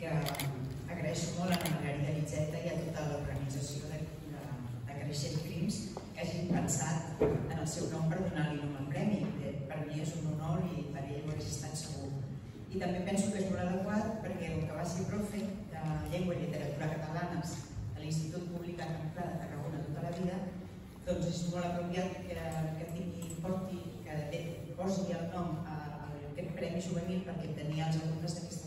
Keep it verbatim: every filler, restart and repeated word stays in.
que agraeixo molt a la Margarida Guitzeta i a tota l'organització de Creixent Crims que hagin pensat en el seu nom per donar-li nom al premi. Per mi és un honor i per ell ho hagués estat segur. I també penso que és molt adequat perquè el que va ser profe de Llengua i Literatura Catalanes a l'Institut Públic de Tarragona tota la vida, doncs és molt apropiat que tingui, porti, que posi el nom a aquest Premi Juvenil perquè tenia els alumnes d'aquesta